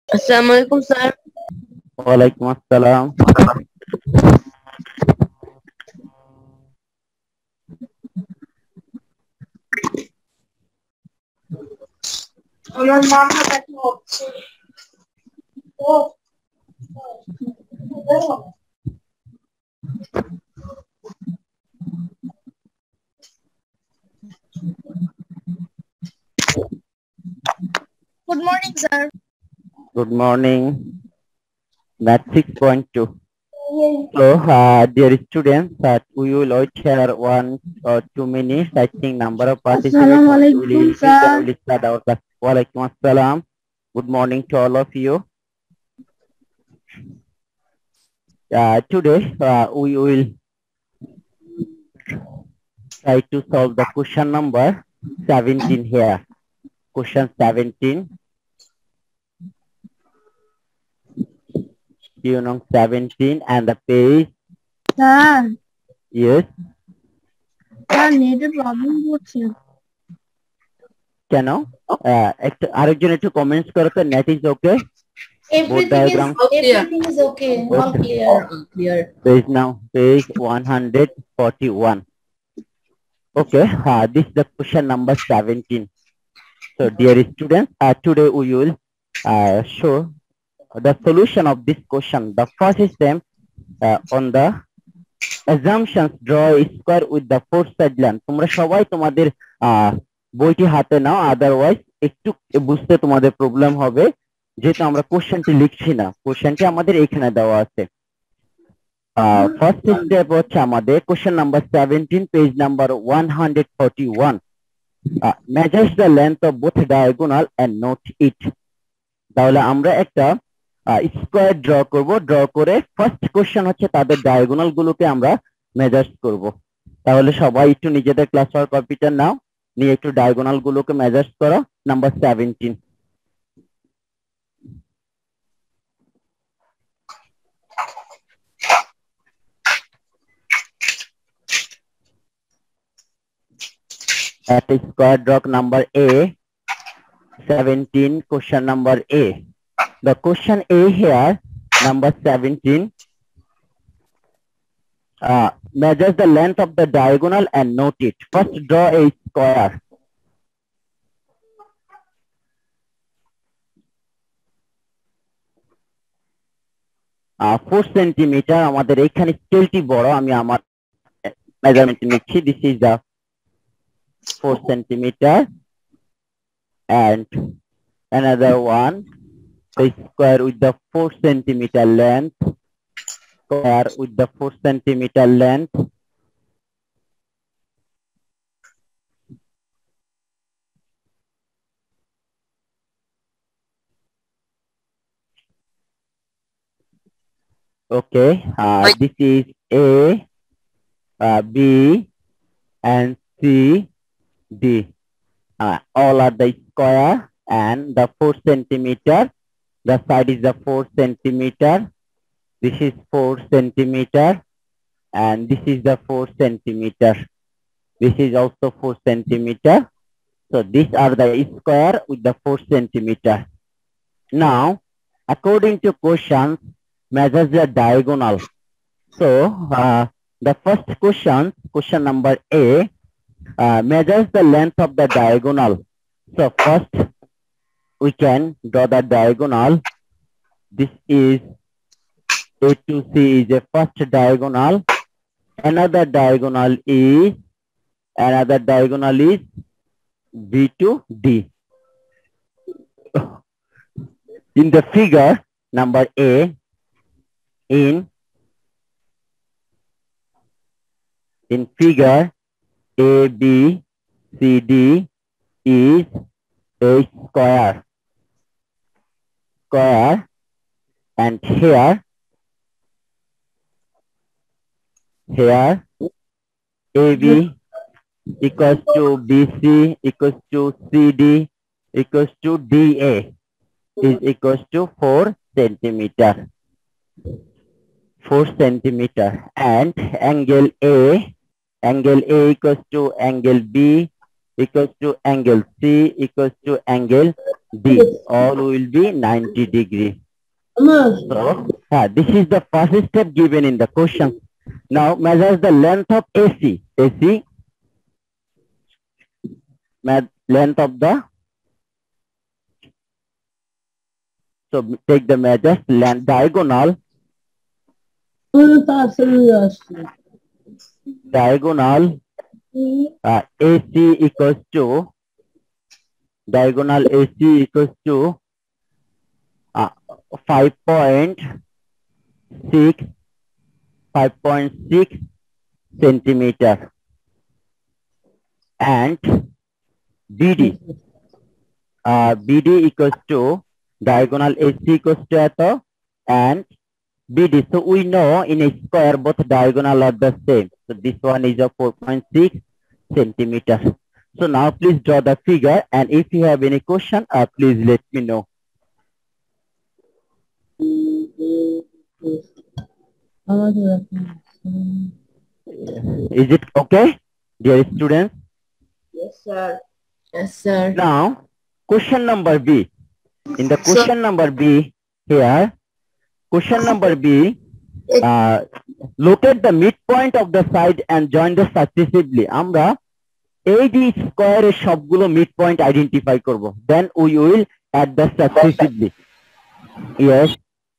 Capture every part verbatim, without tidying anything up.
Assalamualaikum sir. Walaikum assalam. আমার মাথা ব্যথা হচ্ছে। ও Good morning, sir. Good morning. That's six point two. So, uh, dear students, that we will wait here one or two minutes. I think number of participants Assalamualaikum, will increase sir. and we'll start our class. Walaikum assalam. Good morning to all of you. Uh, today, uh, we will try to solve the question number seventeen here. Question seventeen. You know seventeen and the page. Sir, Yes. sir, net problem হচ্ছে। কেন একটা আরেকজন একটু comments করো তো net is okay Everything is everything is okay. All clear. All clear. page now page one hundred forty-one. Okay, uh, this is the question number seventeen. So dear students, uh, today we will uh, show the solution of this question. The first system uh, on the assumptions, draw a square with the four side line. তোমরা সবাই তোমাদের আহ বইটি হাতে নাও, otherwise একটু বুঝতে তোমাদের problem হবে যেহেতু আমরা কোশ্চেনটি লিখছি না, কোশ্চেনটি আমাদের এখানে দেওয়া আছে। ফার্স্ট স্টেপ হচ্ছে আমাদের question number seventeen, page number one forty-one. Measures the length of both diagonal and note it. তাহলে আমরা একটা স্কোয়ার ড্র করব, ড্র করে ফার্স্ট কোশ্চেন হচ্ছে তাদের ডায়াগোনাল গুলোকে আমরা মেজার্স করব। তাহলে সবাই একটু নিজেদের ক্লাস ওয়ার্ক কপিটা নাও, নিয়ে একটু ডায়াগোনাল গুলোকে মেজার্স করো। Number seventeen. At square block number A, seventeen, question number A. The question A here, number seventeen, uh, measures the length of the diagonal and note it. First, draw a square. Uh, four centimeter. আমাদের এখানে স্কেলটি বড়, আমি আমার measurement নিচ্ছি। This is the four centimeter and another one, the square with the four centimeter length, square with the four centimeter length. Okay, uh, this is A, uh, B, and C, D. Uh, all are the square and the four centimeter. The side is the four centimeter. This is four centimeter, and this is the four centimeter. This is also four centimeter. So these are the square with the four centimeter. Now, according to questions, measures the diagonal. So uh, the first question, question number A, uh, measures the length of the diagonal. So first, we can draw the diagonal. This is A to C is a first diagonal. Another diagonal is another diagonal is B to D. In the figure number A, in in figure A, B, C, D is a square. Square, and here, here, A B equals to B C equals to C D equals to D A is equals to four centimeter. four centimeter, and angle A, angle A equals to angle B equals to angle C equals to angle D. All will be ninety degree. So, uh, this is the first step given in the question. Now, measure the length of A C. A C, length of the, so take the measures, length diagonal, diagonal uh, A C equals to, diagonal A C equals to uh, five point six, five point six centimeter, and B D, uh, B D equals to diagonal A C equals to eto and B D. So we know in a square both diagonal are the same. So this one is a four point six centimeters. So now please draw the figure, and if you have any question, uh, please let me know. Is it okay, dear students? Yes, sir. Yes, sir. Now, question number B. In the question sir. number B here, question number B, uh, locate the midpoint of the side and join the successively. Amra A D square সবগুলো midpoint identify করব. Then we will add the successively. Yes.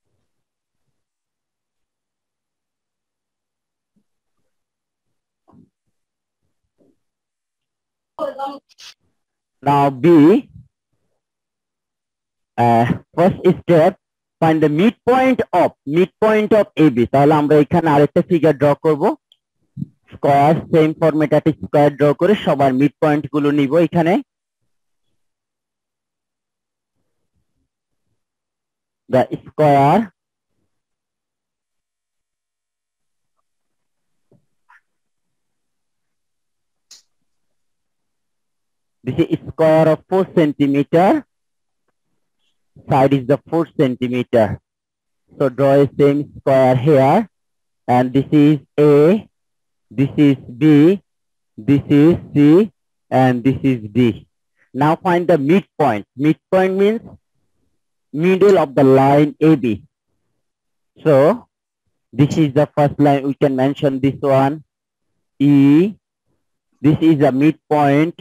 Now B, uh, first step, find the midpoint of midpoint of A B. তাহলে আমরা এখানে আরেকটা figure draw করব। Square same ফরম্যাটে square draw করে সবার মিড পয়েন্ট গুলো নিব এখানে। The square this is square of four centimeter. Side is the four centimeter. So draw a same square here, and this is A, this is B, this is C, and this is D. Now find the midpoint. Midpoint means middle of the line A B. So this is the first line. We can mention this one E. This is the midpoint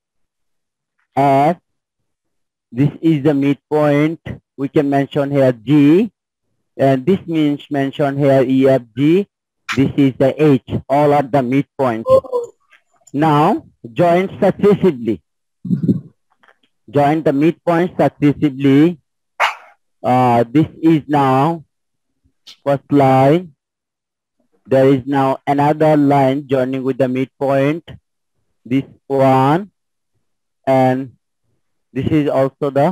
F. This is the midpoint. We can mention here G, and this means mention here E F G. This is the H. All are the midpoint. Now join successively. Join the midpoint successively. Uh, this is now first line. There is now another line joining with the midpoint. This one, and this is also the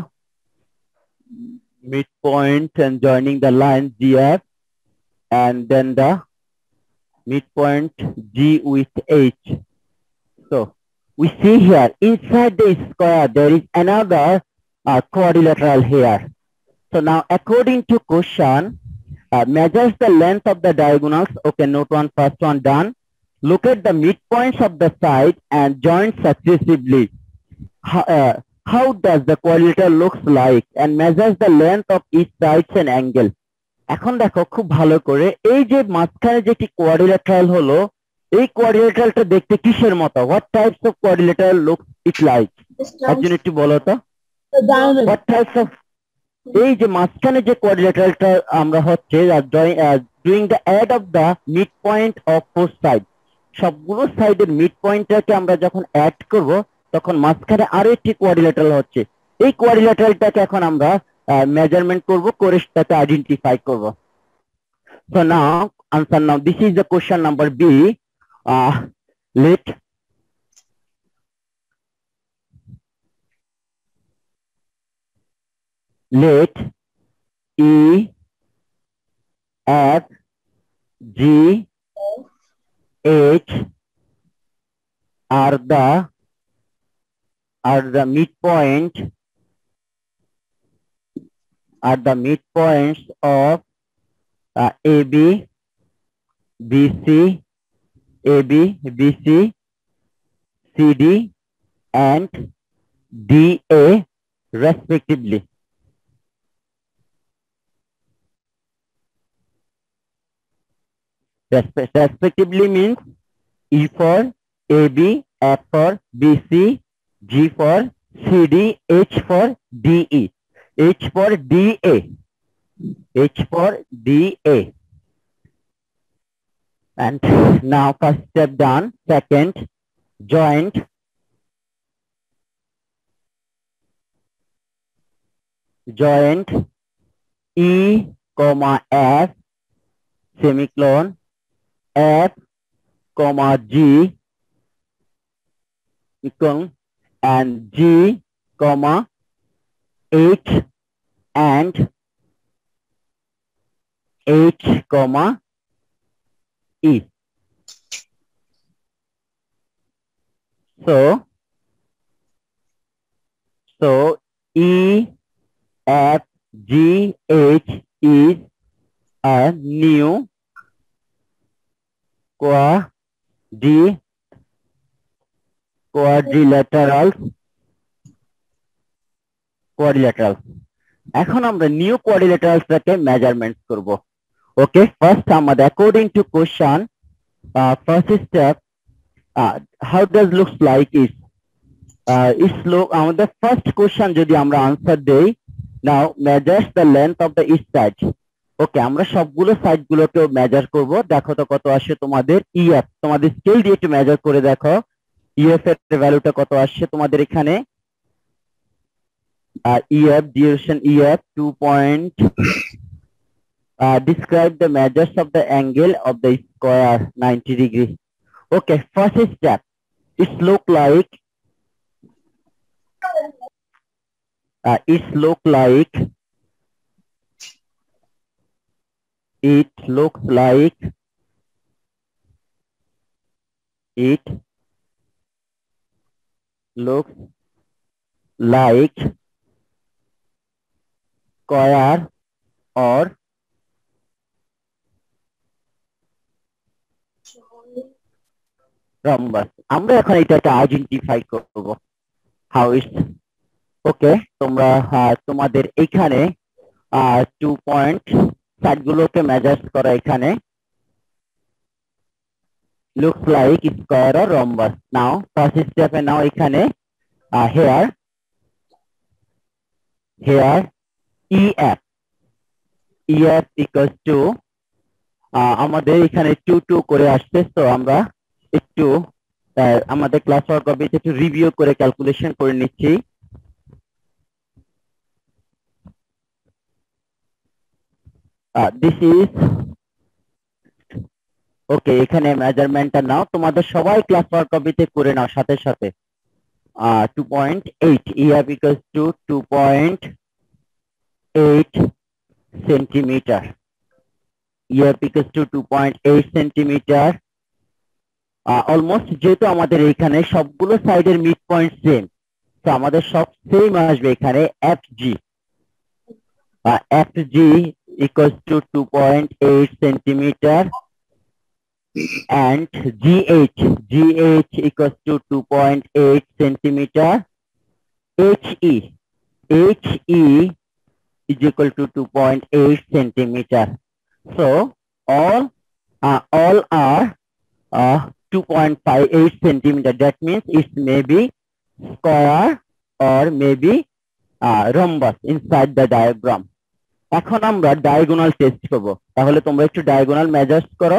midpoint and joining the line G F, and then the midpoint G with H. So we see here inside the square there is another uh, quadrilateral here. So now according to question, uh, measures the length of the diagonals. Okay, note one, first one done. Look at the midpoints of the side and join successively. How, uh, how does the quadrilateral looks like, and measures the length of each sides and angle. এখন দেখো খুব ভালো করে এই যে মাঝখানে যে একটি কোয়াড্রিল্যাটারাল হলো, এই কোয়াড্রিল্যাটারালটা দেখতে কিসের মতো? What types of quadrilateral looks it like? একজন একটু বলো তো। What types of, এই যে মাঝখানে যে কোয়াড্রিল্যাটারালটা আমরা হচ্ছে doing the add of the midpoint of four sides. সবগুলো সাইডের মিডপয়েন্টটাকে আমরা যখন অ্যাড করব তখন মাঝখানে আরো একটি কোয়াড্রিল্যাটারাল হচ্ছে। এই কোয়াড্রিল্যাটারালটাকে এখন আমরা মেজারমেন্ট করব, করে সেটাকে আইডেন্টিফাই করব। So now answer now. This is the question number B. Uh, let let E F G H are the are the midpoint are the midpoints of uh, A B, B C, A B, B C, C D, and D A respectively. Respe respectively means E for A B, F for B C, G for C D, H for D E, H for D A, H for D A. And now first step done. Second, joint joint E comma F semicolon F comma G equal and G comma H and H comma E. So so E F G H is a new quadri quadrilateral quadrilateral. এখন আমরা new কোয়াড্রিল্যাটারালসটাকে measurements করব। Okay, first আমাদের according to question first step how does looks like is is look আমাদের ফার্স্ট কোশ্চেন যদি আমরা আনসার দেই, now measures the length of the east side. Okay, আমরা সবগুলো সাইড গুলোকে মেজার করব। দেখো তো কত আসে তোমাদের ইএফ, তোমাদের স্কেল দিয়ে একটু মেজার করে দেখো ইএফ এর ভ্যালুটা কত আসছে তোমাদের এখানে। Uh, E F, duration E F two point. Uh, describe the measures of the angle of the square ninety degree. Okay, first step. It look like. Uh, it look like. It looks like. It looks like. Square or rhombus. আমরা এখন এটাকে identify করব how is. ওকে, তোমরা তোমাদের এখানে two point side গুলোকে measure করা এখানে looks like square or rhombus. Now first স্টেপে নাও এখানে here here E F E F equals to আমাদের এখানে টু টু করে আসছে। তো আমরা একটু আমাদের ক্লাস ওয়ার্ক কপিতে একটু রিভিউ করে ক্যালকুলেশন করে নিচ্ছি। দিস ইজ ওকে, এখানে মেজারমেন্টটা নাও, তোমাদের সবাই ক্লাস ওয়ার্ক কপিতে করে নাও সাথে সাথে। Two point eight E F equals to two point eight centimeter. E F equals to two point eight centimeter. Almost যেহেতু আমাদের এখানে সবগুলো সাইডের মিড পয়েন্ট সেম, তো আমাদের সব সেম আসবে এখানে F G. F G equals to two point eight centimeter and G H G H equals to two point eight centimeter. H E H E is equal to two point eight centimeter. So all uh, all are uh, two point five eight centimeter. That means it may be square or maybe uh, rhombus inside the diagram. এখন আমরা diagonal test করব। তাহলে তোমরা একটু diagonal measures করো।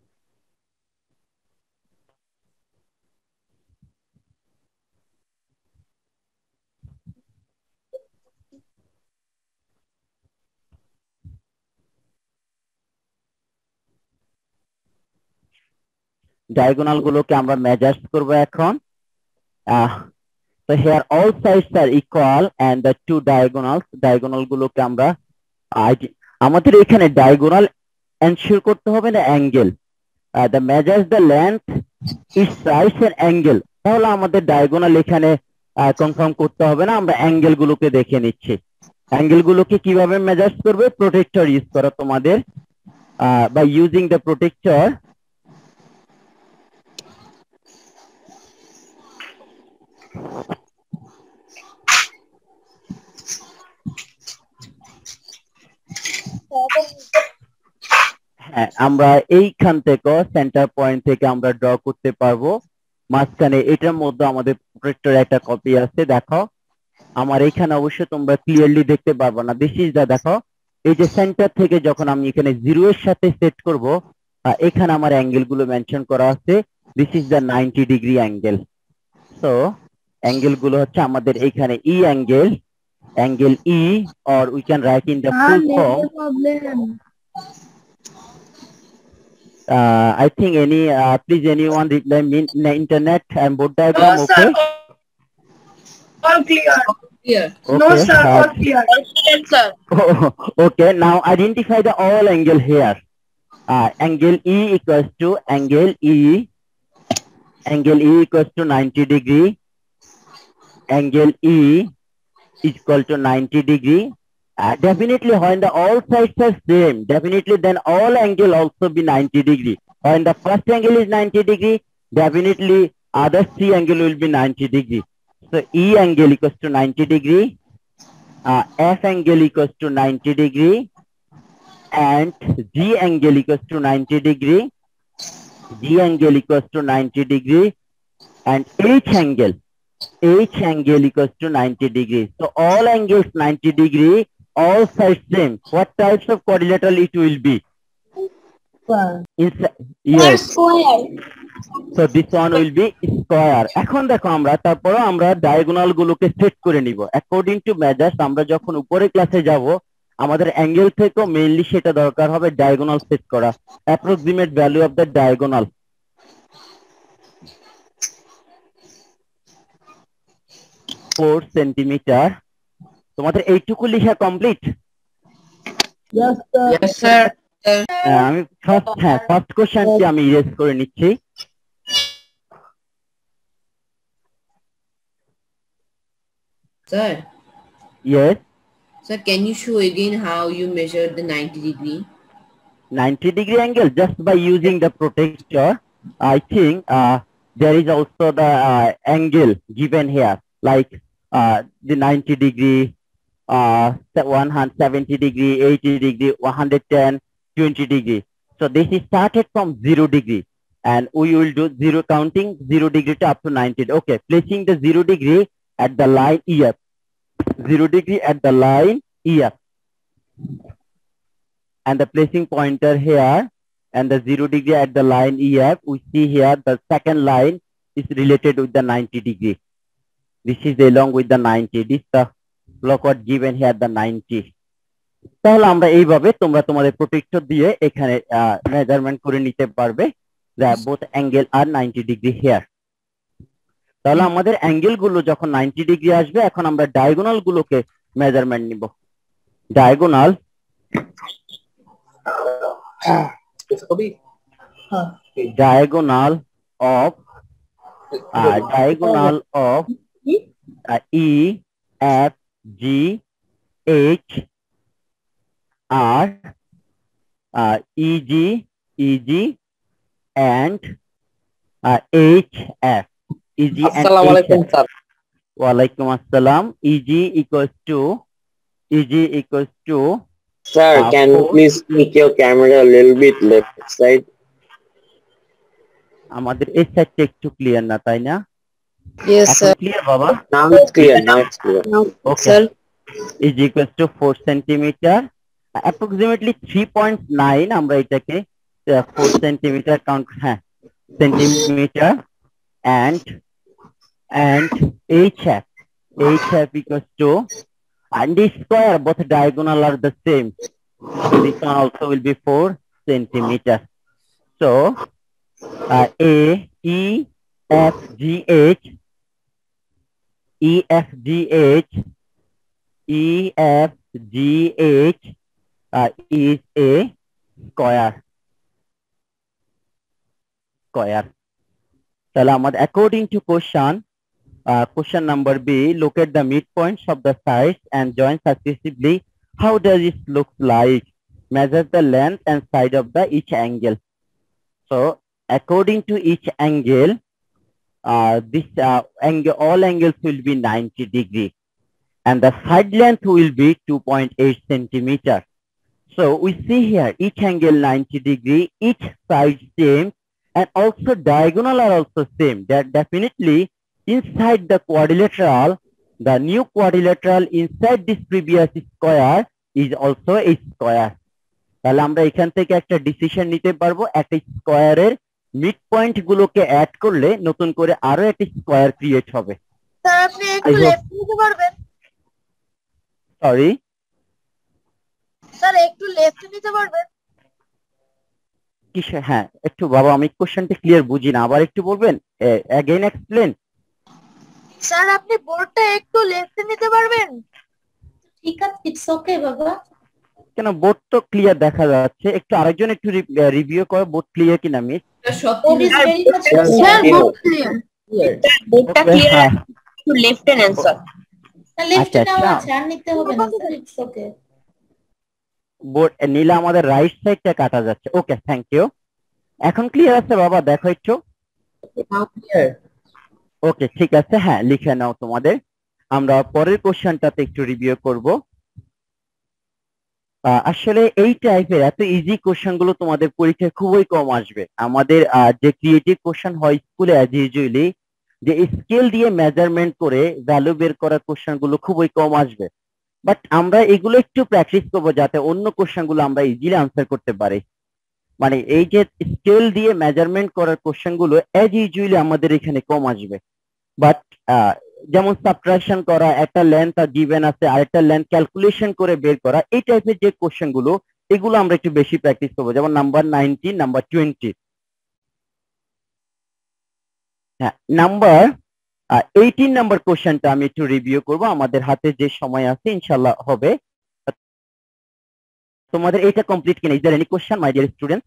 Diagonal গুলোকে আমরা measures করব এখন। So here all sides are equal and the two diagonals, diagonal গুলোকে আমরা আমাদের এখানে ডায়াগোনাল এনশিওর করতে হবে না angle. the measures the length each sides and angle, তাহলে আমাদের ডায়াগোনাল এখানে কনফার্ম করতে হবে না, আমরা অ্যাঙ্গেল গুলোকে দেখে নিচ্ছি। অ্যাঙ্গেল গুলোকে কিভাবে মেজার্স করবে, প্রোটেক্টর ইউজ করো তোমাদের। by using the protector হ্যাঁ, আমরা এইখান থেকে সেন্টার পয়েন্ট থেকে আমরা ড্র করতে পারবো। মাঝখানে এটার মধ্যে আমাদের প্রোটেক্টর একটা কপি আছে, দেখো আমার এখানে অবশ্য তোমরা ক্লিয়ারলি দেখতে পারবো না। দিস ইজ দা, দেখো এই যে সেন্টার থেকে যখন আমি এখানে জিরো এর সাথে সেট করব, এখানে আমার অ্যাঙ্গেল গুলো মেনশন করা আছে। This is the ninety degree angle. So angle গুলো হচ্ছে আমাদের এখানে E angle, angle E, or we can write in the full form. Uh, I think any, uh, please anyone reply me, internet and board diagram, No, okay? sir. All clear. Clear. Okay. No, sir. uh, All clear. Yes, sir. Okay, now identify the all angle here. Uh, angle E equals to angle E, angle E equals to ninety degree, angle E is equal to ninety degree. Uh, definitely when the all sides are same, definitely then all angle also be ninety degree. When the first angle is ninety degree, definitely other three angle will be ninety degree. So E angle equals to ninety degree, uh, F angle equals to ninety degree, and G angle equals to ninety degree, G angle equals to ninety degree, and H angle, H angle equals to ninety degree. So all angles ninety degree, all sides same. What types of quadrilateral it will be? Square. Inside, yes. Square. So this one will be square. এখন দেখো আমরা তারপর আমরা diagonal গুলোকে set করে নিব according to measures. আমরা যখন উপরে ক্লাসে যাব আমাদের অ্যাঙ্গেল থেকেও মেইনলি সেটা দরকার হবে ডায়াগোনাল সেট করা। Approximate value of the diagonal four centimetre. তোমাদের এইটুকু লেখা complete? Yes, sir. Yes, sir. আমি ফার্স্ট হ্যাঁ ফার্স্ট কোশ্চেনটি আমি ইরেজ করে নিচ্ছি। Sir. Yes. Sir, can you show again how you measured the ninety degree? ninety degree angle just by using the protector. I think uh, there is also the uh, angle given here, like uh, the ninety degree, uh, one hundred seventy degree, eighty degree, one hundred ten, twenty degree. So this is started from zero degree, and we will do zero counting zero degree to up to ninety. Okay, placing the zero degree at the line E F, zero degree at the line E F, and the placing pointer here, and the zero degree at the line E F. We see here the second line is related with the ninety degree. This is along with the ninety. This the block what given here the ninety. তাহলে আমরা এইভাবে তোমরা তোমাদের protector দিয়ে এখানে measurement করে নিতে পারবে that both angle are ninety degree here. তাহলে আমাদের অ্যাঙ্গেল গুলো যখন ninety ডিগ্রি আসবে, এখন আমরা ডায়াগোনাল গুলোকে মেজারমেন্ট নিব। Diagonal diagonal of uh, diagonal of uh, E, F, G, H, R, uh, E, G, E, G, and uh, H, F. E, G, and H, F. Walaikum assalam. E, G equals to E, G equals to. Sir, uh, can you four. please make your camera a little bit left side? আমাদের এই সাইডটা একটু clear না, তাই না? Yes, এখন sir. Clear বাবা? Now it's clear. Now it's clear. Now, Okay. sir. Is equals to four centimeter, approximately three point nine. আমরা এটাকে uh, four centimeter count, হ্যাঁ centimeter, and and H F, H F equals to, and the square both diagonal are the same, so this one also will be four centimeter. So uh, A, E, F, G, H, E, F, G, H, E, F, G, H uh, is a square. Square. তাহলে আমাদের according to question, uh, question number B, locate the midpoints of the sides and join successively. How does it look like? Measure the length and side of the each angle. So according to each angle, uh, this uh, angle, all angles will be ninety degree, and the side length will be two point eight centimeter. So we see here each angle ninety degree, each side same, and also diagonal are also same. That definitely inside the quadrilateral, the new quadrilateral inside this previous square is also a square. তাহলে আমরা এখান থেকে একটা decision নিতে পারবো, একটা স্কয়ারের mid point গুলোকে অ্যাড করলে নতুন করে আরো একটা স্কয়ার ক্রিয়েট হবে। স্যার আপনি একটু লেফট নিতে পারবেন? সরি স্যার একটু লেফট নিতে পারবেন? কিসে? হ্যাঁ একটু বাবা, আমি কোশ্চেনটা ক্লিয়ার বুঝি না, আবার একটু বলবেন, অ্যাগেইন এক্সপ্লেন। স্যার আপনি বোর্ডটা একটু লেফট নিতে পারবেন? ঠিক আছে, ইটস ওকে বাবা। কেন, বোর্ড তো ক্লিয়ার দেখা যাচ্ছে, একটু আরেকজন একটু রিভিউ করো বোর্ড ক্লিয়ার কিনা miss. Board is very much sir clear. Board clear. বোর্ডটা ক্লিয়ার, একটু লেফট নেন স্যার। না, left আচ্ছা, নাও আচ্ছা। আছে, আর নিতে হবে না স্যার, ইটস ওকে। বোর্ড নীলা আমাদের রাইট সাইডটা কাটা যাচ্ছে। Okay, thank you. এখন ক্লিয়ার আছে বাবা? দেখো একটু। ওকে ঠিক আছে, হ্যাঁ লিখে নাও তোমাদের। আমরা পরের কোশ্চেনটাতে একটু রিভিউ করব। আহ, আসলে এই টাইপের এত ইজি কোশ্চেন গুলো তোমাদের পরীক্ষায় খুবই কম আসবে। আমাদের আহ, যে ক্রিয়েটিভ কোশ্চেন হয় স্কুলে অ্যাজ ইউজুয়ালি, যে স্কেল দিয়ে মেজারমেন্ট করে ভ্যালু বের করা কোশ্চেন গুলো খুবই কম আসবে। বাট আমরা এগুলো একটু প্র্যাকটিস করবো যাতে অন্য কোশ্চেন গুলো আমরা ইজিলি আনসার করতে পারি। মানে এই যে স্কেল দিয়ে মেজারমেন্ট করার কোশ্চেন গুলো অ্যাজ ইউজুয়ালি আমাদের এখানে কম আসবে। বাট যেমন সাবট্রাকশন করা, একটা লেন্থ গিভেন আছে আর একটা লেন্থ ক্যালকুলেশন করে বের করা, এই টাইপের যে কোশ্চেন গুলো, এগুলো আমরা একটু বেশি প্র্যাকটিস করবো। যেমন নাম্বার নাইনটিন, নাম্বার টোয়েন্টি, হ্যাঁ নাম্বার এইটিন নাম্বার কোশ্চেনটা আমি একটু রিভিউ করব। আমাদের হাতে যে সময় আছে ইনশাল্লাহ হবে। তোমাদের এটা কমপ্লিট কিনা? Is there any question my dear student?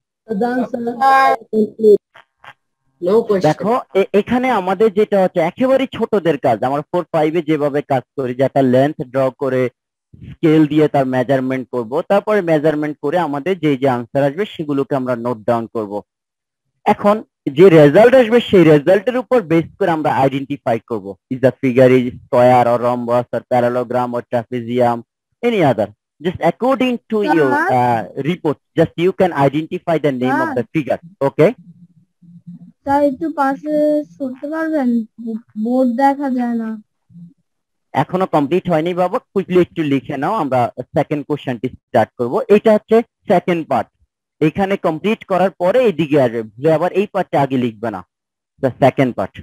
দেখো এ- এখানে আমাদের যেটা হচ্ছে একেবারে ছোটদের কাজ, আমরা ফোর ফাইভে যেভাবে কাজ করি, যে একটা লেন্থ ড্র করে স্কেল দিয়ে তার মেজারমেন্ট করব, তারপরে মেজারমেন্ট করে আমাদের যে যে আনসার আসবে সেগুলোকে আমরা নোট ডাউন করব। এখন যে রেজাল্ট আসবে সেই রেজাল্টের উপর বেস করে আমরা আইডেন্টিফাই করব, is the figure is square or rhombus or parallelogram or trapezium, any other, just according to your uh, report, just you can identify the name of the figure. Okay, sir একটু পাশে সরতে পারবেন? Board দেখা যায় না। এখনো complete হয়নি বাবা, কুইকলি একটু লিখে নাও। আমরা সেকেন্ড কোশ্চেনটি স্টার্ট করব। এটা হচ্ছে সেকেন্ড পার্ট। এখানে কমপ্লিট করার পরে এইদিকে আসবে, ভুলে আবার এই পার্টটা আগে লিখবে না। The second part.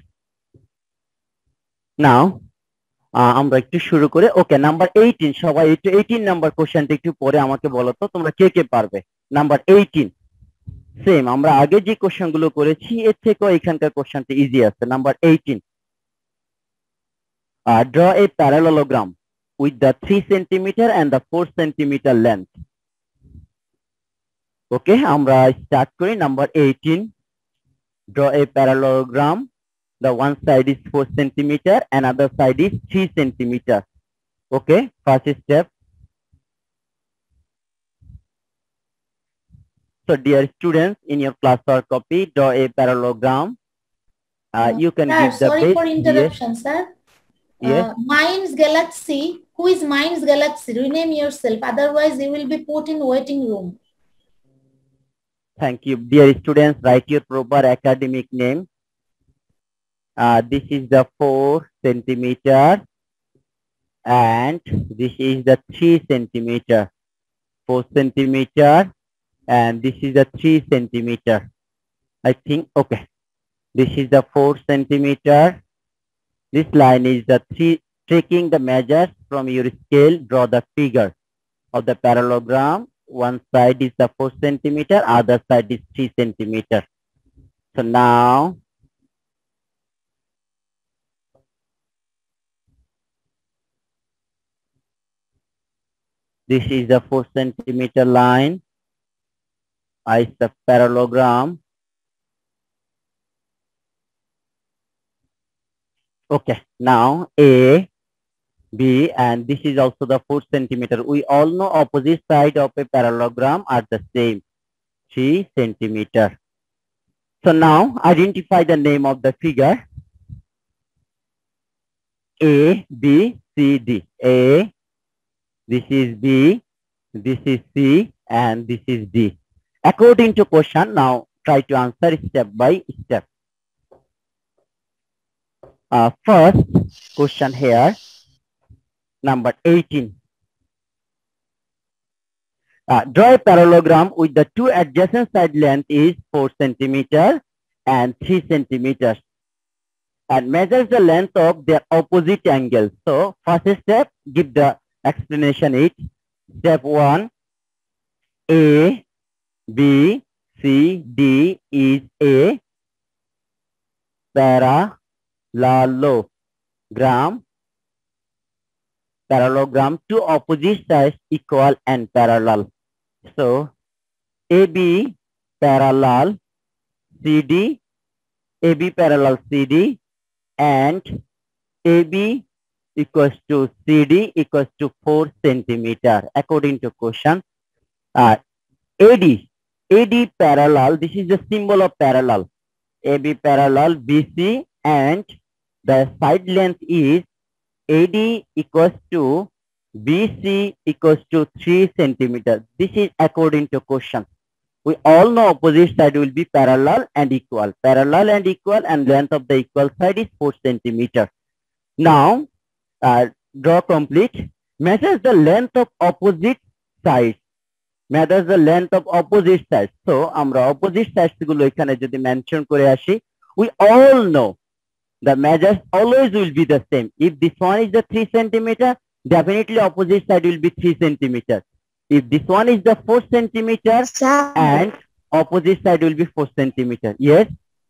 নাও আমরা একটু শুরু করে, ওকে নাম্বার এইটিন, সবাই একটু এইটিন নাম্বার কোশ্চেনটা একটু পরে আমাকে বলো তো তোমরা কে কে পারবে। নাম্বার এইটিন, সেম আমরা আগে যে কোশ্চেন গুলো করেছি এর থেকেও এখানকার কোশ্চেনটা ইজি আছে। Number eighteen, Uh, draw a parallelogram with the three centimeter and the four centimeter length. Okay, আমরা start করি। Number eighteen, draw a parallelogram. The one side is four centimeter, another side is three centimeter. Okay, first step. So, dear students, in your class or copy, draw a parallelogram. Uh, you can Sir, give the sorry base. for interruption, Yes. sir. Yes. Uh, Minds Galaxy. Who is Minds Galaxy? Rename yourself. Otherwise, you will be put in waiting room. Thank you. Dear students, write your proper academic name. Uh, this is the four centimeter and this is the three centimeter. Four centimeter and this is the three centimeter. I think, okay. This is the four centimeter. This line is the three. Taking the measures from your scale, draw the figure of the parallelogram. One side is the four centimeter, other side is three centimeter. So now, this is the four centimeter line. I is the parallelogram. Okay, now A, B, and this is also the four centimeter. We all know opposite side of a parallelogram are the same, three centimeter. So now identify the name of the figure. A, B, C, D. A, this is B, this is C, and this is D. According to question, now try to answer step by step. Uh, first question here, number eighteen. Uh, draw a parallelogram with the two adjacent side length is four centimeter and three centimeters, and measures the length of their opposite angles. So first step, give the explanation it. Step one, A, B, C, D is a parallelogram. Parallelogram, two opposite sides equal and parallel. So A B parallel C D, A B parallel C D, and A B equals to C D equals to four centimeter. According to question, uh, A D, A D parallel, this is the symbol of parallel. A B parallel B C, and the side length is A D equals to B C equals to three centimeters. This is according to question. We all know opposite side will be parallel and equal. Parallel and equal, and length of the equal side is four centimeters. Now, uh, draw complete. Measures the length of opposite sides. Measures the length of opposite sides. So, আমরা opposite sides গুলো এখানে যদি mention করে আসি, we all know the measures always will be the same. If this one is the three centimeter, definitely opposite side will be three centimeters. If this one is the four centimeter, Sir. and opposite side will be four centimeter. Yes?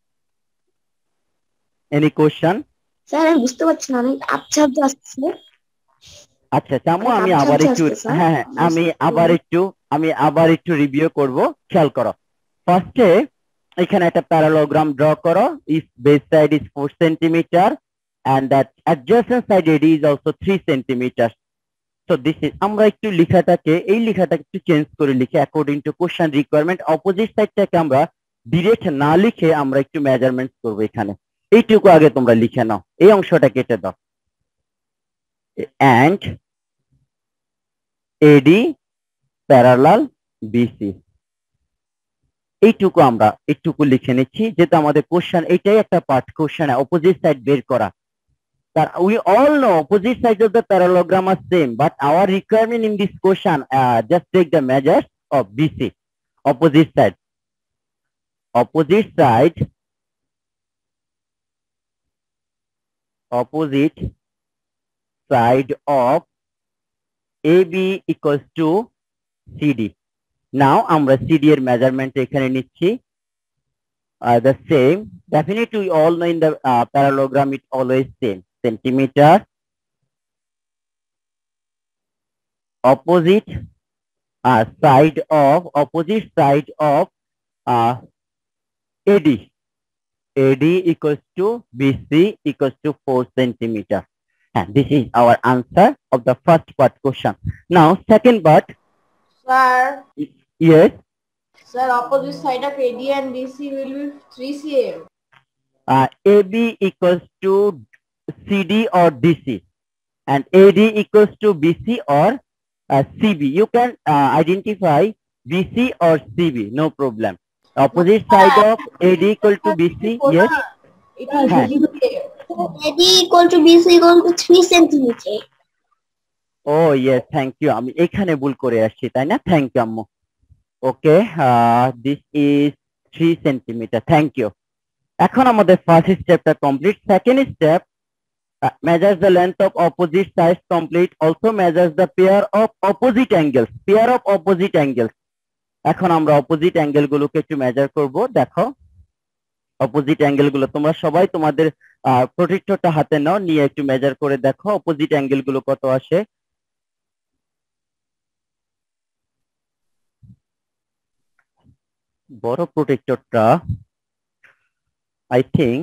Any question? Sir আমি বুঝতে পারছি না, অনেক আবছা আবছা আসছে। আচ্ছা চামু, আমি আচ্ছা, আবার আচ্ছা, একটু আচ্ছা, হ্যাঁ হ্যাঁ, আমি আবার একটু আমি আবার একটু রিভিউ করব, খেয়াল করো। ফার্স্টে এখানে একটা প্যারালোগ্রাম ড্র করো। If base side is four centimeter and that adjacent side A D is also three centimeters. So this is, আমরা একটু লেখাটাকে এই লেখাটাকে একটু চেঞ্জ করে লিখি according to question requirement. Opposite সাইডটাকে আমরা ডিরেক্ট না লিখে আমরা একটু মেজারমেন্টস করব এখানে। এইটুকু আগে তোমরা লিখে নাও, এই অংশটা কেটে দাও। And A D parallel B C, এইটুকু আমরা এইটুকু লিখে নিচ্ছি, যেহেতু আমাদের কোশ্চেন এটাই একটা পার্ট, কোশ্চেনে অপোজিট সাইড বের করা। We all know opposite sides of the parallelogram are same, but our requirement in this question, uh, just take the measures of B C, opposite side. Opposite side, opposite side of A B equals to C D. Now, আমরা C D এর measurement এখানে নিচ্ছি। Uh, the same, definitely we all know in the uh, parallelogram it always same. Centimeter, opposite uh, side of opposite side of uh, A D. A D equals to B C equals to four centimeter, and this is our answer of the first part question. Now second part. Sir, Yes. sir, opposite side of A D and B C will be three centimeters. Uh, A B equals to C D or D C, and A D equals to B C or uh, C B. You can uh, identify B C or C B, no problem. Opposite side of A D equal to B C, yes. It is Huh. A D equal to B C equal to three centimeter. Oh yes, thank you. আমি এখানে ভুল করে আসছি, তাই না? Thank you, আম্মু. Okay, uh, this is three centimeter. Thank you. এখন আমাদের ফার্স্ট স্টেপটা complete. Second step, Uh, measures the length of opposite sides complete. Also measures the pair of opposite angles. Pair of opposite angles. এখন আমরা opposite angle গুলোকে একটু measure করব। দেখো opposite angle গুলো তোমরা সবাই তোমাদের প্রোটেক্টরটা হাতে নাও, নিয়ে একটু মেজার করে দেখো অপোজিট অ্যাঙ্গেল গুলো কত আসে। বড় প্রোটেক্টরটা আই থিঙ্ক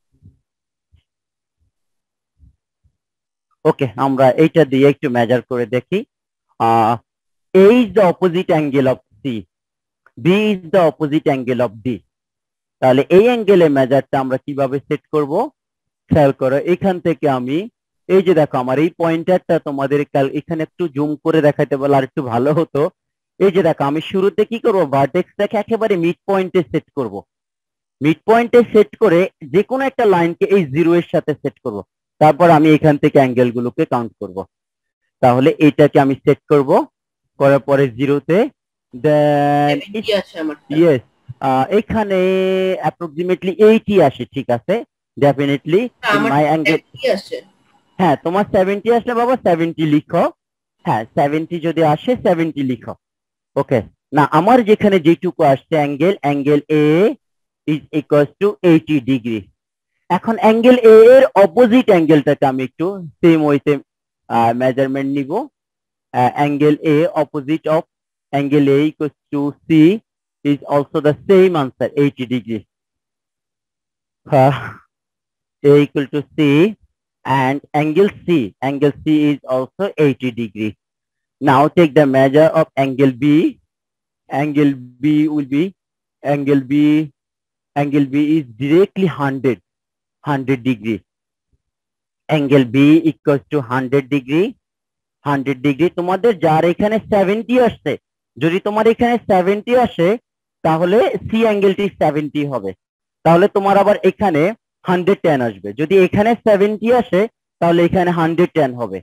ওকে, আমরা এইটা দিয়ে একটু মেজার করে দেখি। আহ A is the opposite angle of C, B is the opposite angle of D. তাহলে এই অ্যাঙ্গেলের মেজারটা আমরা কিভাবে সেট করব? খেয়াল করো, এখান থেকে আমি এই যে দেখো আমার এই পয়েন্টারটা তোমাদের এখানে একটু জুম করে দেখাতে বলে আর একটু ভালো হতো। এই যে দেখো আমি শুরুতে কি করব, ভার্টেক্সটাকে একেবারে মিড পয়েন্টে সেট করব। মিড পয়েন্টে সেট করে যে কোনো একটা লাইনকে এই জিরো এর সাথে সেট করব। তারপর আমি এখান থেকে অ্যাঙ্গেল গুলোকে কাউন্ট করব। তাহলে এইটাকে আমি সেট করব, করার পরে জিরোতে, দেন ইয়েস এখানে অ্যাপ্রক্সিমেটলি এইটি আসে, ঠিক আছে ডেফিনেটলি মাই অ্যাঙ্গেল। হ্যাঁ তোমার সেভেন্টি আসলে বাবা সেভেন্টি লিখো, হ্যাঁ সেভেন্টি যদি আসে সেভেন্টি লিখো। ওকে, না আমার যেখানে যেটুকু আসছে angle, angle A is equals to eighty degree. এখন অ্যাঙ্গেল এ এর অপোজিট অ্যাঙ্গেলটাকে আমি একটু সেম ওয়েতে মেজারমেন্ট নিব। Angle A opposite of angle A equals to C is also the same answer, eighty degrees. Uh, A equal to C, and angle C, angle C is also eighty degrees. Now take the measure of angle B. Angle B will be, angle B, angle B is directly one hundred, one hundred degree. Angle B equals to one hundred degree, one hundred degree. তোমাদের যার এখানে seventy আসছে, যদি তোমার এখানে seventy আসে তাহলে C অ্যাঙ্গেলটি সেভেন্টি হবে। তাহলে তোমার আবার এখানে হান্ড্রেড টেন আসবে। যদি এখানে সেভেন্টি আসে তাহলে এখানে হান্ড্রেড টেন হবে।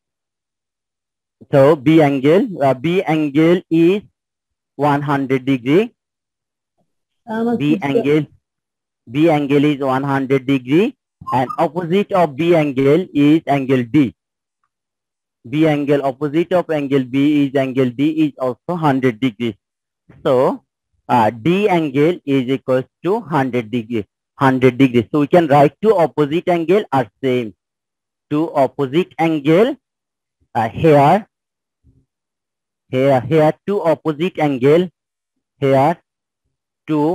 So B angle, uh, B angle is one hundred degree. B angle, B angle is one hundred degree, and opposite of B angle is angle D. B angle, opposite of angle B is angle D, is also one hundred degrees. So uh, D angle is equals to one hundred degree, one hundred degrees. So we can write two opposite angle are same. Two opposite angle uh, here, here, here two opposite angle, here two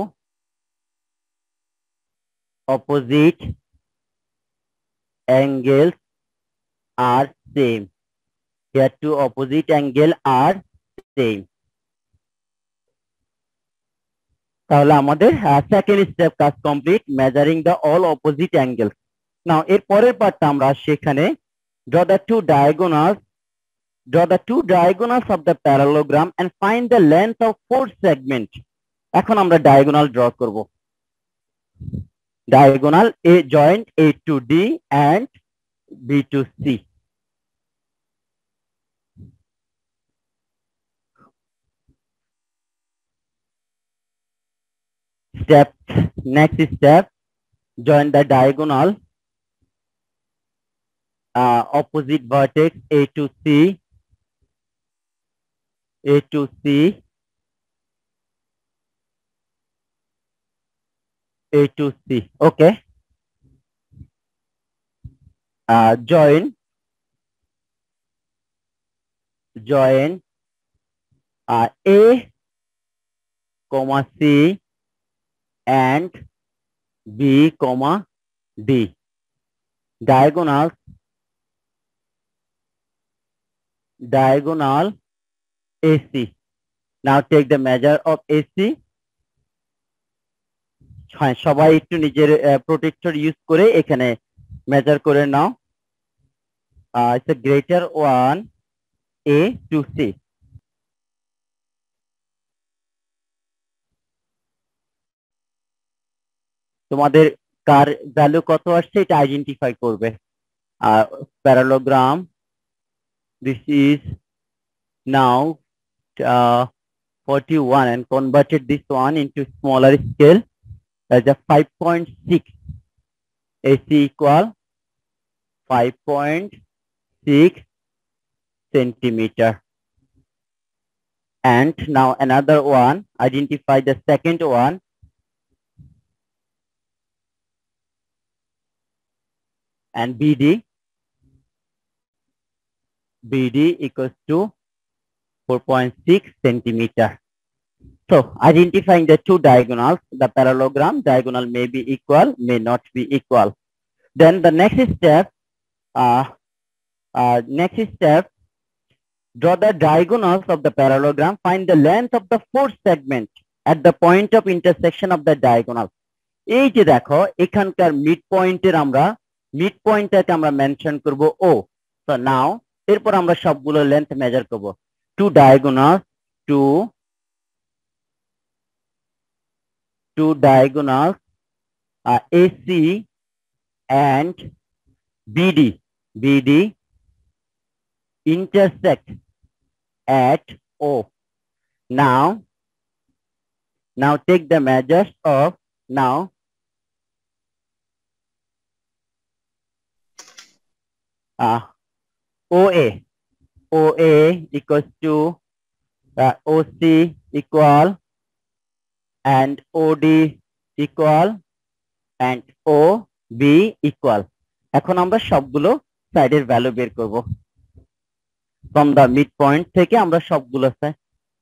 opposite angles are same. Here two opposite angle are same. তাহলে আমাদের second step কাজ complete, measuring the all opposite angles. Now এর পরের পার্টটা আমরা সেখানে draw the two diagonals, draw the two diagonals of the parallelogram and find the length of four segment. এখন আমরা diagonal draw করব। Diagonal A joint A to D and B to C. Step, next step, join the diagonal uh, opposite vertex A to C, A to C, A to C. Okay. Uh, join, join uh, A, comma C and B, comma D. Diagonal, diagonal A C. Now take the measure of A C. হ্যাঁ সবাই একটু নিজের protector use করে এখানে measure করে নাও। It's a greater one A to C. তোমাদের কার value কত আসছে এটা আইডেন্টিফাই করবে। Parallelogram, this is now uh, forty-one and converted this one into smaller scale as a five point six. A C equal five point six centimeter. And now another one, identify the second one. And B D, B D equals to four point six centimeter. So identifying the two diagonals, the parallelogram diagonal may be equal, may not be equal. Then the next step, uh, uh, next step, draw the diagonals of the parallelogram, find the length of the fourth segment at the point of intersection of the diagonal. এই যে দেখো এখানকার mid পয়েন্টের আমরা mid পয়েন্টটাকে আমরা mention করব ও। So now এরপর আমরা সবগুলো লেন্থ মেজার করব। Two diagonal two two diagonal AC and B D B D intersect at O. Now now take the measures of now uh, O A O A equals to uh, O C equal and O D equal and O B equal. এখন আমরা সবগুলো সাইডের value বের করব from the mid point থেকে আমরা সবগুলো side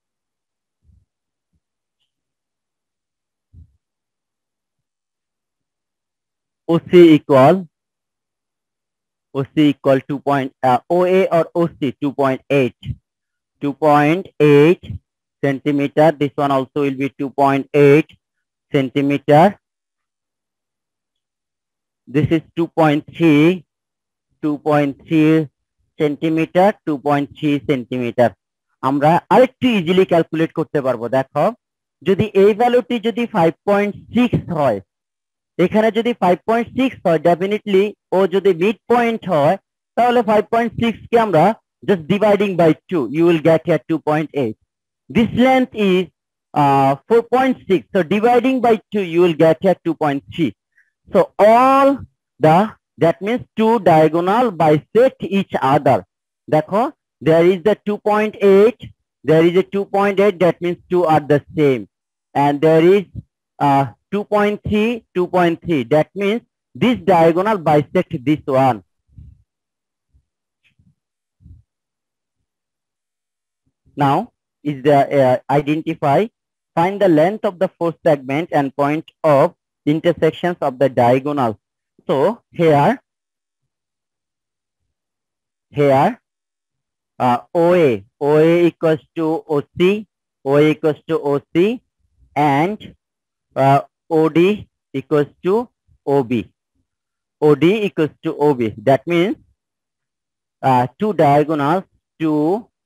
O C equal O C equal two point uh, O A or O C two point eight two point eight centimeter. This one also will be two point eight centimeter. This is two point three, two point three centimeter, two point three centimeter. আমরা আরেকটু easily calculate করতে পারবো। দেখো যদি এই ভ্যালুটি যদি five point six হয়, এখানে যদি five point six হয়, ডেফিনেটলি ও যদি মিড পয়েন্ট হয় তাহলে five point six কে আমরা just dividing by two, you will get here two point eight. This length is uh, four point six, so dividing by two, you will get here two point three. So all the that means two diagonal bisect each other. Dekho, there is the two point eight, there is a two point eight, that means two are the same, and there is uh, two point three, two point three, that means this diagonal bisect this one. Now is the uh, identify, find the length of the fourth segment and point of intersections of the diagonal. So here here uh, O A O A equals to O C, O A equals to O C, and uh, O D equals to O B, O D equals to O B. That means uh, two diagonals, two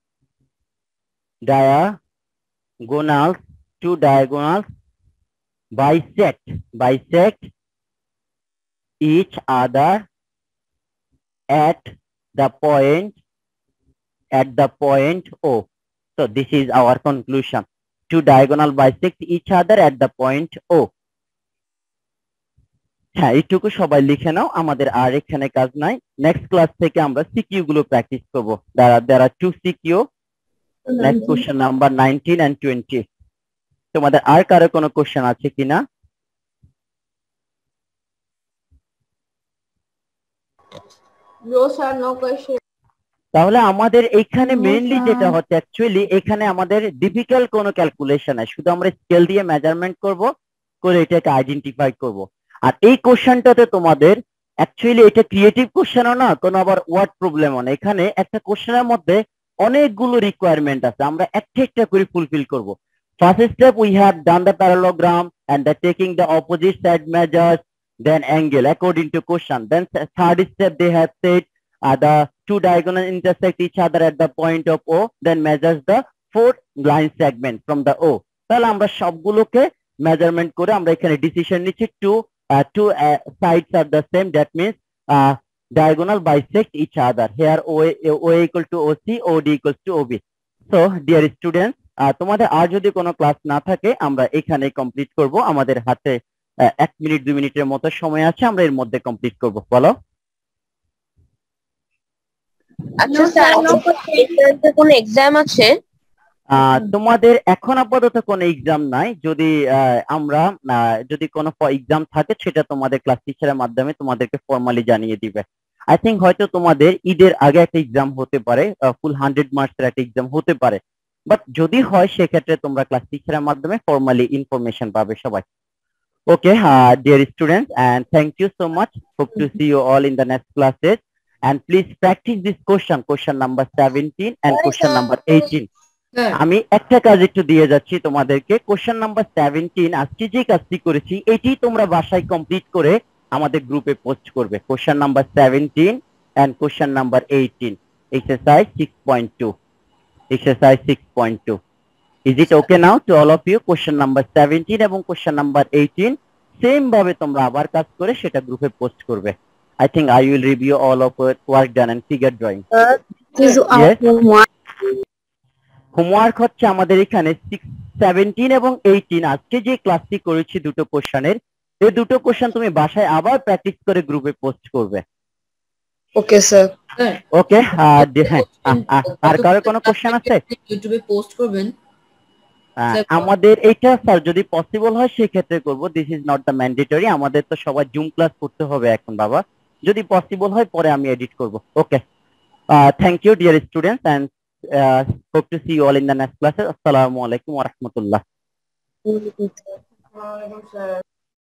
diagonals, two diagonals bisect bisect each other at the point at the point O. So this is our conclusion. Two diagonal bisect each other at the point O. হ্যাঁ, এইটুকু সবাই লিখে নাও, আমাদের আর এখানে কাজ নাই। Next class থেকে আমরা সিকিউ গুলো প্র্যাকটিস করব। there are there are two C Q. Next question number nineteen and twenty. তোমাদের আর কারো কোনো কোশ্চেন আছে কিনা? No sir, no question. তাহলে আমাদের এখানে মেইনলি যেটা হচ্ছে অ্যাকচুয়ালি এখানে আমাদের ডিফিকাল্ট কোনো ক্যালকুলেশন আছে, শুধু আমরা স্কেল দিয়ে মেজারমেন্ট করব, করে এটাকে আইডেন্টিফাই করব। আর এই কোশ্চেনটাতে তোমাদের অ্যাকচুয়ালি এটা ক্রিয়েটিভ কোশ্চেনও না, কোনো আবার ওয়ার্ড প্রবলেমও না। এখানে একটা কোশ্চেনের মধ্যে অনেকগুলো রিকোয়ারমেন্ট আছে, আমরা একটা একটা করে ফুলফিল করব। First step, we have done the parallelogram and the taking the opposite side measures, then angle according to question. Then third step, they have said uh, the two diagonal intersect each other at the point of O, then measures the fourth line segment from the O. তাহলে আমরা সবগুলোকে measurement করে আমরা এখানে decision নিচ্ছি two uh, two uh, sides are the same, that means uh, diagonal bisect each other. Here O A, O A equal to O C, O D equals to O B. So dear students, তোমাদের আর যদি কোনো class না থাকে আমরা এখানে complete করব। আমাদের হাতে এক মিনিট দুই মিনিটের মতো সময় আছে, আমরা এর মধ্যে কমপ্লিট করব। বলো। আচ্ছা স্যার, কোন এক্সাম আছে? তোমাদের এখন আপাতত কোনো এক্সাম নাই, যদি আমরা যদি কোনো এক্সাম থাকে সেটা তোমাদের ক্লাস টিচারের মাধ্যমে তোমাদেরকে ফর্মালি জানিয়ে দিবে। আই থিঙ্ক হয়তো তোমাদের ঈদের আগে একটা এক্সাম হতে পারে, ফুল হান্ড্রেড মার্কসের একটা এক্সাম হতে পারে, বাট যদি হয় সেক্ষেত্রে তোমরা ক্লাস টিচারের মাধ্যমে ফর্মালি ইনফরমেশন পাবে সবাই। Okay, dear students, and thank you so much. Hope to see you all in the next classes, and please practice this question, question number seventeen and question number eighteen. Sir. আমি একটা কাজ একটু দিয়ে যাচ্ছি তোমাদেরকে। Question number seventeen আজকে যে কাজটি করেছি এটি তোমরা বাসায় কমপ্লিট করে আমাদের গ্রুপে পোস্ট করবে। Question number seventeen and question number eighteen, exercise six point two, exercise six point two. Is it okay now to all of you? Question number seventeen এবং কোশ্চেন নাম্বার এইটিন সেম ভাবে তোমরা আবার কাজ করে সেটা গ্রুপে post করবে। I think I will review all of it, work done and figure drawing. This is our Yes. homework. Homework হচ্ছে আমাদের এখানে সিক্স সেভেন্টিন এবং এইটিন আজকে যে ক্লাসটি করেছি দুটো কোশ্চেনের, এই দুটো কোশ্চেন তুমি বাসায় আবার প্র্যাকটিস করে গ্রুপে পোস্ট করবে। Okay, sir. Sir. ওকে, আর কারো কোনো কোশ্চেন আছে? ইউটিউবে পোস্ট করবেন। আহ, আমাদের এইটা স্যার যদি পসিবল হয় সেই ক্ষেত্রে করব, this is not the mandatory. আমাদের তো সবাই জুম ক্লাস করতে হবে এখন বাবা, যদি পসিবল হয় পরে আমি এডিট করব। Okay, thank you dear students and hope to see you all in the next ক্লাসে। আসসালামু আলাইকুম ওয়া রাহমাতুল্লাহ। ওয়ালাইকুম স্যার।